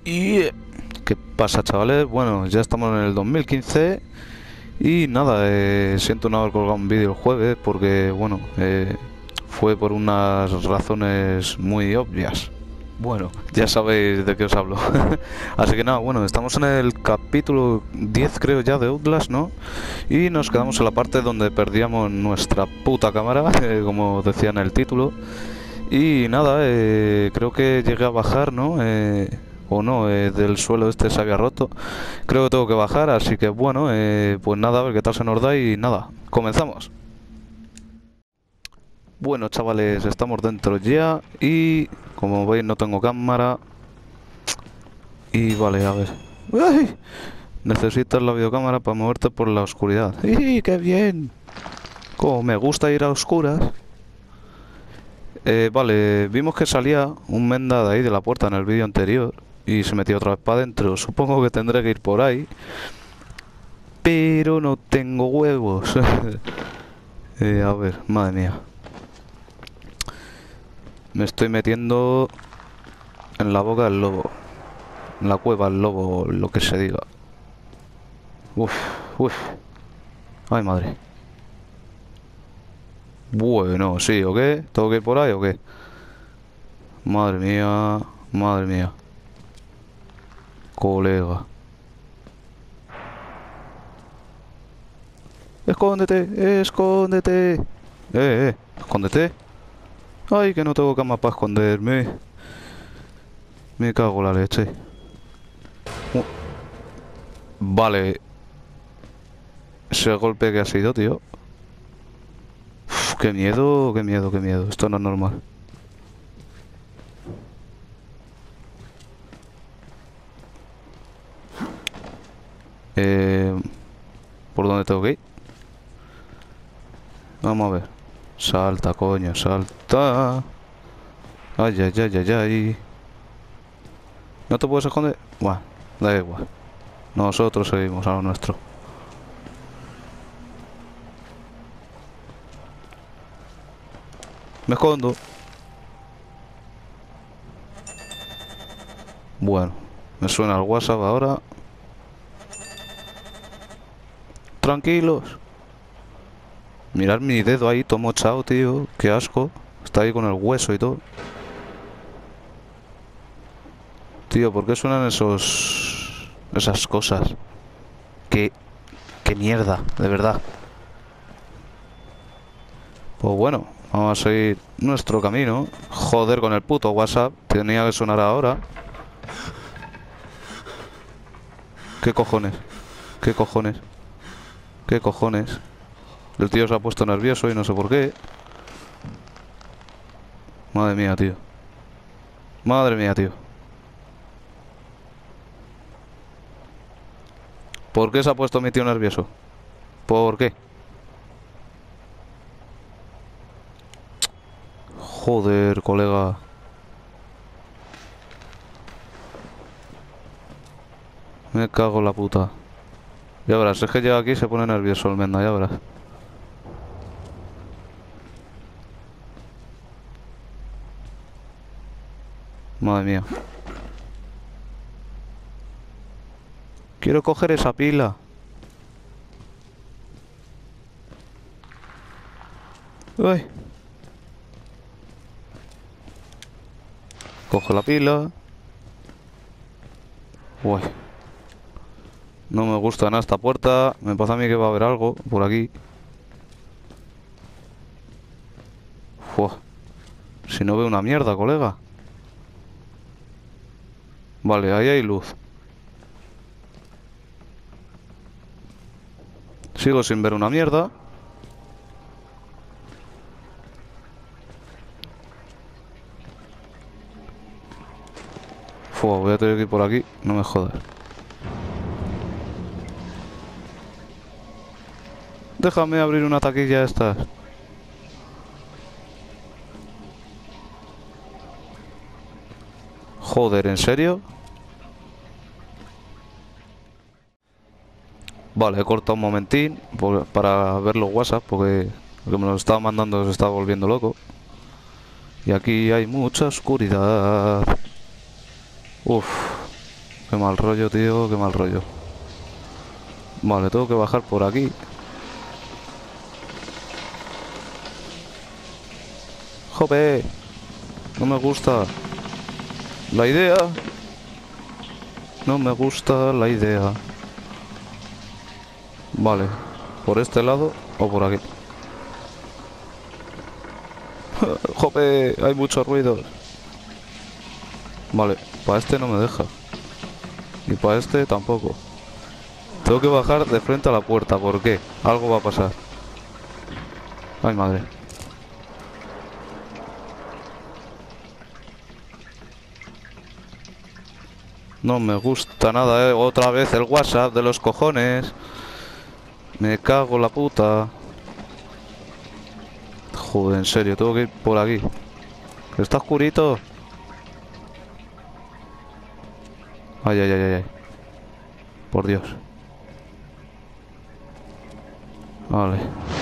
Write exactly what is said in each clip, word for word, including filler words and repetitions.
Y... ¿Qué pasa, chavales? Bueno, ya estamos en el dos mil quince y nada, eh, siento no haber colgado un vídeo el jueves porque, bueno, eh, fue por unas razones muy obvias. Bueno, ya sabéis de qué os hablo. Así que nada, bueno, estamos en el capítulo diez, creo ya, de Outlast, ¿no? Y nos quedamos en la parte donde perdíamos nuestra puta cámara, eh, como decía en el título. Y nada, eh, creo que llegué a bajar, ¿no? Eh, o no, eh, del suelo este se había roto. Creo que tengo que bajar, así que bueno, eh, pues nada, a ver qué tal se nos da y nada, comenzamos. Bueno, chavales, estamos dentro ya y como veis no tengo cámara. Y vale, a ver. ¡Ay! Necesitas la videocámara para moverte por la oscuridad. ¡Y qué bien! Como me gusta ir a oscuras. Eh, vale, vimos que salía un menda de ahí de la puerta en el vídeo anterior y se metió otra vez para adentro. Supongo que tendré que ir por ahí, pero no tengo huevos. eh, a ver, madre mía. Me estoy metiendo en la boca del lobo, en la cueva del lobo, lo que se diga. Uf, uf. Ay, madre. Bueno, sí, ¿o qué? ¿Tengo que ir por ahí o qué? Madre mía, madre mía. Colega. Escóndete, escóndete. Eh, eh, escóndete. Ay, que no tengo cama para esconderme. Me cago en la leche. Uh, Vale. Ese golpe que ha sido, tío. Uf, qué miedo, qué miedo, qué miedo. Esto no es normal. Eh, ¿Por dónde tengo que ir? Vamos a ver. Salta, coño, salta. Ay, ay, ay, ay, ay. ¿No te puedes esconder? Bueno, da igual. Nosotros seguimos a lo nuestro. Me escondo. Bueno, me suena el WhatsApp ahora. Tranquilos. Mirad mi dedo ahí, todo mochado, tío. Qué asco. Está ahí con el hueso y todo. Tío, ¿por qué suenan esos... esas cosas? Qué... qué mierda, de verdad. Pues bueno, vamos a seguir nuestro camino. Joder, con el puto WhatsApp. Tenía que sonar ahora. ¿Qué cojones? ¿Qué cojones? ¿Qué cojones? El tío se ha puesto nervioso y no sé por qué. Madre mía, tío. Madre mía, tío. ¿Por qué se ha puesto mi tío nervioso? ¿Por qué? Joder, colega. Me cago en la puta. Ya verás, es que llega aquí y se pone nervioso el menda, ya verás. Madre mía. Quiero coger esa pila. Uy. Cojo la pila. Uy. No me gusta nada esta puerta. Me pasa a mí que va a haber algo por aquí. Uf. Si no veo una mierda, colega. Vale, ahí hay luz. Sigo sin ver una mierda. Uf, voy a tener que ir por aquí. No me jodas. Déjame abrir una taquilla estas. Joder, ¿en serio? Vale, he cortado un momentín por- para ver los WhatsApp porque lo que me lo estaba mandando se estaba volviendo loco. Y aquí hay mucha oscuridad. Uf. Qué mal rollo, tío, qué mal rollo. Vale, tengo que bajar por aquí. ¡Jope! No me gusta la idea. No me gusta la idea. Vale, ¿por este lado o por aquí? ¡Jope! Hay mucho ruido. Vale, para este no me deja. Y para este tampoco. Tengo que bajar de frente a la puerta. ¿Por qué? Algo va a pasar. Ay, madre. No me gusta nada, eh. Otra vez el WhatsApp de los cojones. Me cago en la puta. Joder, en serio, tengo que ir por aquí. Está oscurito. Ay, ay, ay, ay, ay. Por Dios. Vale.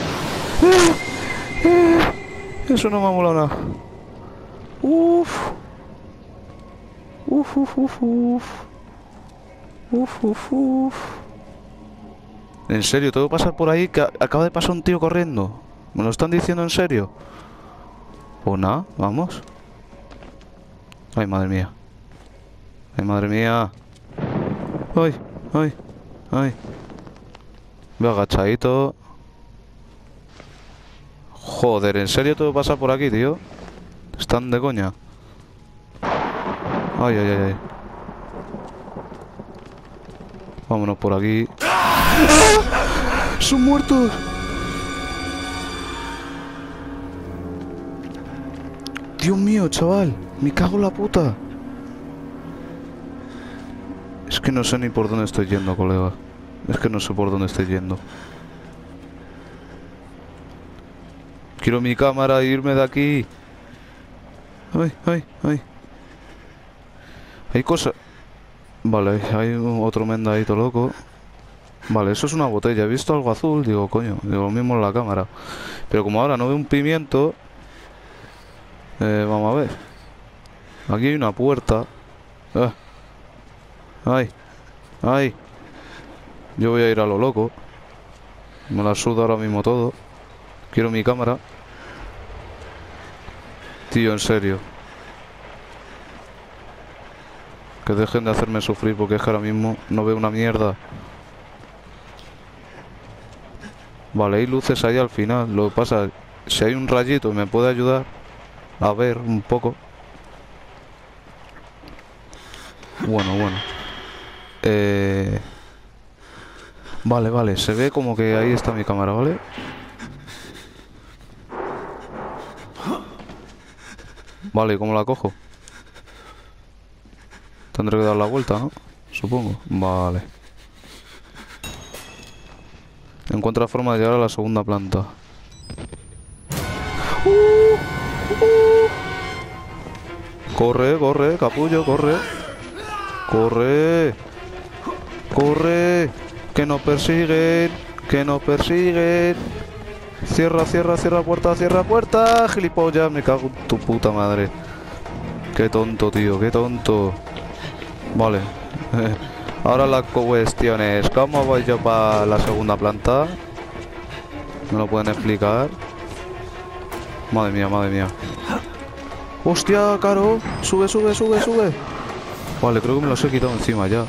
Eso no me ha molado nada. Uf. Uf, uf, uf, uf. Uf, uf, uf. En serio, tengo que pasar por ahí, que acaba de pasar un tío corriendo. ¿Me lo están diciendo en serio? Pues nada, vamos. Ay, madre mía. Ay, madre mía. Ay, ay, ay. Voy agachadito. Joder, ¿en serio tengo que pasar por aquí, tío? Están de coña. Ay, ay, ay, ay. Vámonos por aquí. ¡Ah! ¡Son muertos! Dios mío, chaval. Me cago en la puta. Es que no sé ni por dónde estoy yendo, colega. Es que no sé por dónde estoy yendo. Quiero mi cámara e irme de aquí. Ay, ay, ay. Hay cosas... Vale, hay un- otro mendadito loco. Vale, eso es una botella. He visto algo azul, digo, coño, digo lo mismo en la cámara. Pero como ahora no veo un pimiento, eh, vamos a ver. Aquí hay una puerta. Ah, ay, ay. Yo voy a ir a lo loco. Me la suda ahora mismo todo. Quiero mi cámara. Tío, en serio. Que dejen de hacerme sufrir porque es que ahora mismo no veo una mierda. Vale, hay luces ahí al final. Lo que pasa, si hay un rayito me puede ayudar a ver un poco. Bueno, bueno. Eh... Vale, vale. Se ve como que ahí está mi cámara, ¿vale? Vale, ¿cómo la cojo? Tendré que dar la vuelta, ¿no? Supongo. Vale. Encuentra forma de llegar a la segunda planta. Uh, uh. Corre, corre, capullo, corre. Corre. Corre. Que nos persiguen. Que nos persiguen. Cierra, cierra, cierra puerta, cierra puerta. Gilipollas, me cago en tu puta madre. Qué tonto, tío, qué tonto. Vale. Ahora la cuestión es, ¿cómo voy yo para la segunda planta? ¿Me lo pueden explicar? Madre mía, madre mía. ¡Hostia, Caro! Sube, sube, sube, sube. Vale, creo que me los he quitado encima ya.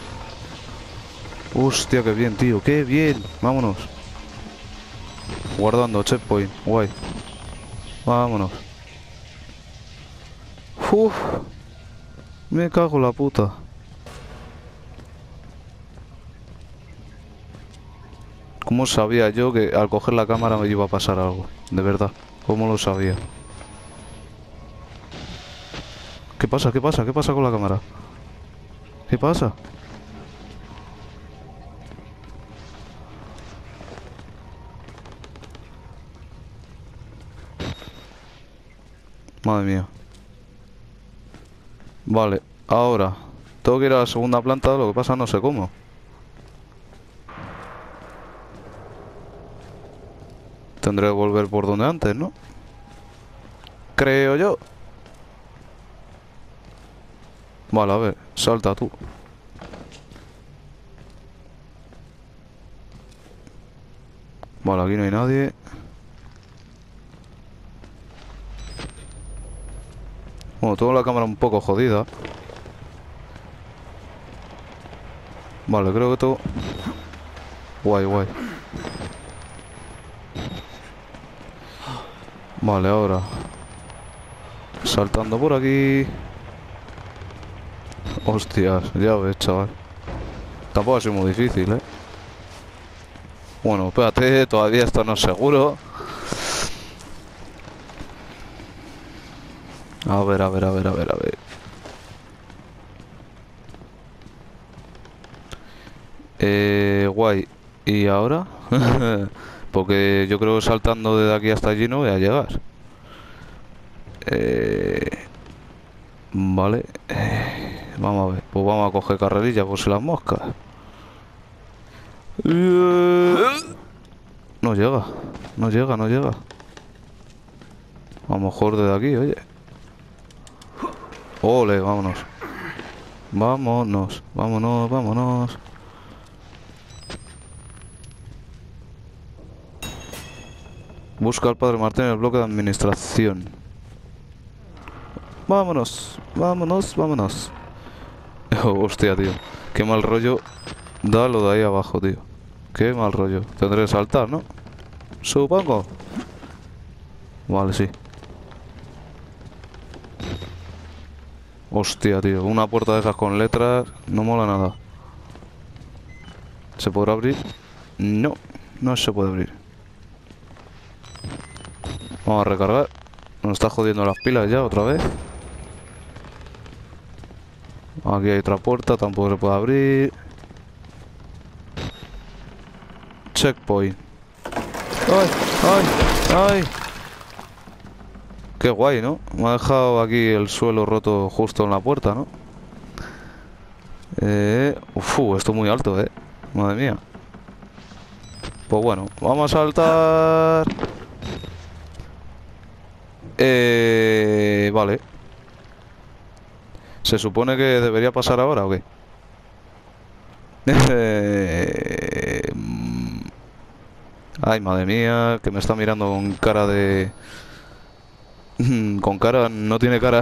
Hostia, qué bien, tío, qué bien. Vámonos. Guardando, checkpoint, guay. Vámonos. Uf. Me cago en la puta. ¿Cómo sabía yo que al coger la cámara me iba a pasar algo? De verdad, ¿cómo lo sabía? ¿Qué pasa? ¿Qué pasa? ¿Qué pasa con la cámara? ¿Qué pasa? Madre mía. Vale, ahora tengo que ir a la segunda planta, lo que pasa no sé cómo. Tendré que volver por donde antes, ¿no? Creo yo. Vale, a ver, salta tú. Vale, aquí no hay nadie. Bueno, tengo la cámara un poco jodida. Vale, creo que todo... Guay, guay. Vale, ahora saltando por aquí. Hostias, ya ves, chaval. Tampoco ha sido muy difícil, ¿eh? Bueno, espérate, todavía esto no es seguro. A ver, a ver, a ver, a ver, a ver. Eh, guay. ¿Y ahora? Porque yo creo que saltando desde aquí hasta allí no voy a llegar. Eh, vale. Eh, vamos a ver. Pues vamos a coger carrerilla por si las moscas. No llega. No llega, no llega. A lo mejor desde aquí, oye. Ole, vámonos. Vámonos, vámonos, vámonos. Busca al padre Martín en el bloque de administración. Vámonos, vámonos, vámonos. Oh, hostia, tío. Qué mal rollo da lo de ahí abajo, tío. Qué mal rollo. Tendré que saltar, ¿no? Supongo. Vale, sí. Hostia, tío. Una puerta de esas con letras no mola nada. ¿Se podrá abrir? No, no se puede abrir. Vamos a recargar. Nos está jodiendo las pilas ya otra vez. Aquí hay otra puerta, tampoco se puede abrir. Checkpoint. ¡Ay! ¡Ay! ¡Ay! Qué guay, ¿no? Me ha dejado aquí el suelo roto justo en la puerta, ¿no? Eh... Uf, esto es muy alto, ¿eh? Madre mía. Pues bueno, vamos a saltar... Eh... Vale. ¿Se supone que debería pasar ahora o qué? Eh... Ay, madre mía, que me está mirando con cara de... Con cara... No tiene cara.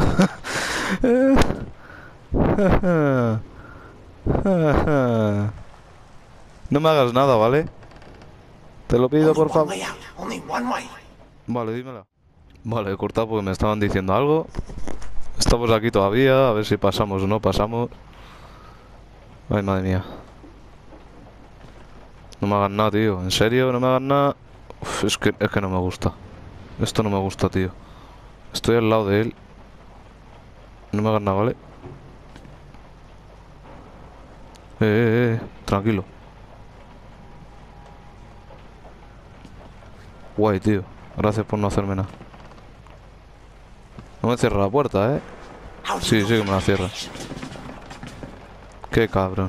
No me hagas nada, ¿vale? Te lo pido, por favor. Vale, dímela. Vale, he cortado porque me estaban diciendo algo. Estamos aquí todavía, a ver si pasamos o no pasamos. Ay, madre mía. No me hagan nada, tío. ¿En serio? ¿No me hagan nada? Uf, es que, es que no me gusta. Esto no me gusta, tío. Estoy al lado de él. No me hagan nada, ¿vale? Eh, eh, eh. Tranquilo. Guay, tío. Gracias por no hacerme nada. No me cierra la puerta, ¿eh? Sí, sí que me la cierra. Qué cabrón.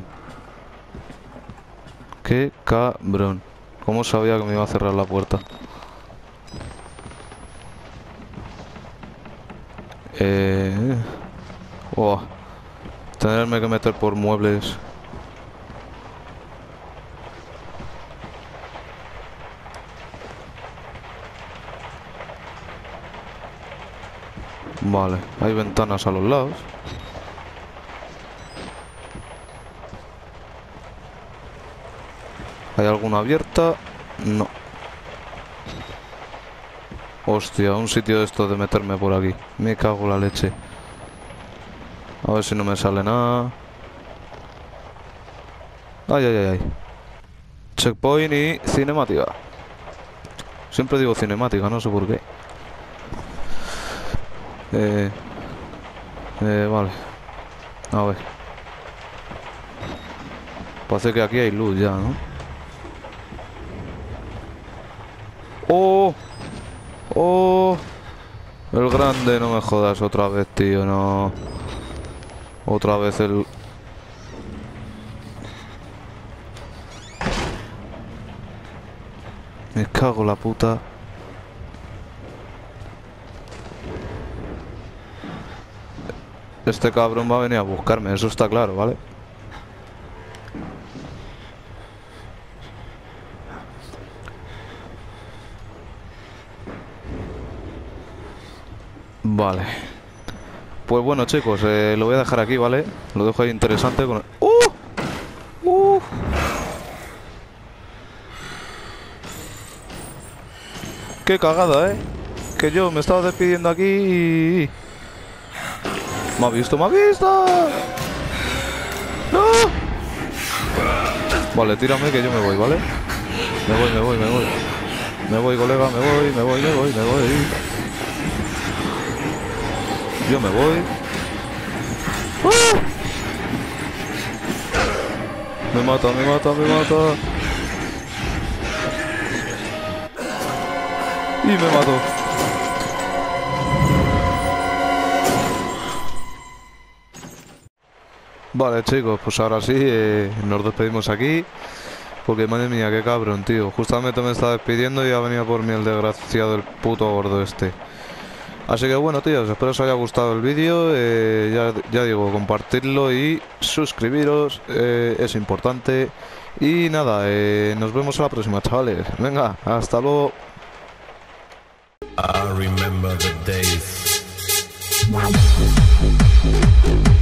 Qué cabrón. ¿Cómo sabía que me iba a cerrar la puerta? Eh... Oh. Tenerme que meter por muebles. Vale, hay ventanas a los lados. ¿Hay alguna abierta? No. Hostia, un sitio de esto de meterme por aquí. Me cago en la leche. A ver si no me sale nada. Ay, ay, ay, ay. Checkpoint y cinemática. Siempre digo cinemática, no sé por qué. Eh... Eh, vale. A ver. Parece que aquí hay luz ya, ¿no? ¡Oh! ¡Oh! El grande, no me jodas otra vez, tío, no. Otra vez el... Me cago en la puta. Este cabrón va a venir a buscarme, eso está claro, ¿vale? Vale. Pues bueno, chicos, eh, lo voy a dejar aquí, ¿vale? Lo dejo ahí interesante con el... ¡Uh! ¡Uh! ¡Qué cagada, eh! Que yo me estaba despidiendo aquí y... ¡Me ha visto, me ha visto! ¡No! Vale, tírame que yo me voy, ¿vale? Me voy, me voy, me voy. Me voy, colega, me voy, me voy, me voy, me voy. Yo me voy. ¡Ah! Me mata, me mata, me mata. Y me mató. Vale, chicos, pues ahora sí, eh, nos despedimos aquí. Porque madre mía, qué cabrón, tío. Justamente me estaba despidiendo y ha venido por mí el desgraciado, el puto gordo este. Así que bueno, tíos, espero os haya gustado el vídeo. eh, ya, ya digo, compartirlo y suscribiros, eh, es importante. Y nada, eh, nos vemos a la próxima, chavales. Venga, hasta luego. I remember the days.